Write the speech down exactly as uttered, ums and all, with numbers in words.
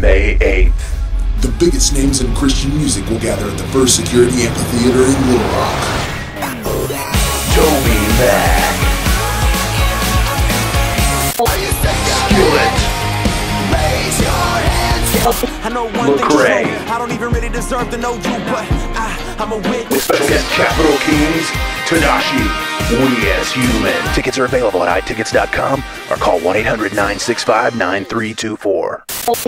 May eighth. The biggest names in Christian music will gather at the First Security Amphitheater in Little Rock. TobyMac. Skillet. Lecrae. I don't even really deserve to know you, but I, I'm a witness. With special guest Capital Kings, Tadashi, We As Human. Tickets are available at i tickets dot com or call one eight hundred, nine six five, nine three two four.